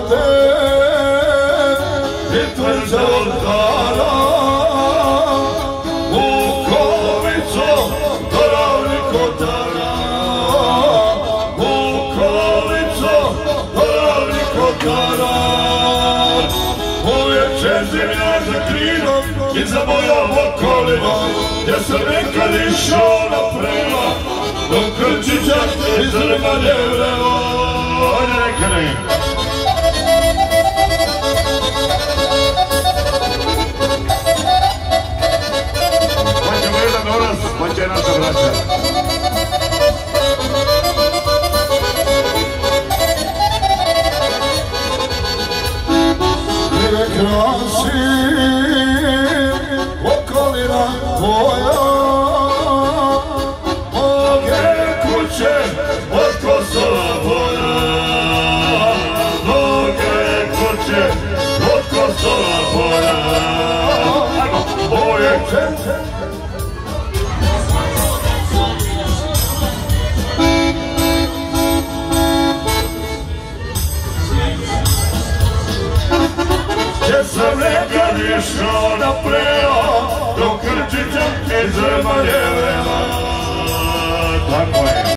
te i tvrđe oltara, Vukovico do ravnih kotara, Vukovico do ravnih kotara. Uvijek čezim ja za krinom i za mojom okolinom, gdje sam nekad išao na prema, do Krčića i Zrmanje vrelo. Ajde neka ne. Pa ćemo jedan oraz, pa će naša braća. Gdje krasi okolina tvoja, mnoge kuće od Kosova boja, mnoge kuće od Kosova boja. Boje čece gdje sam nekad išao na pleo, do Krčića i Zrmanje vrela. Tako je.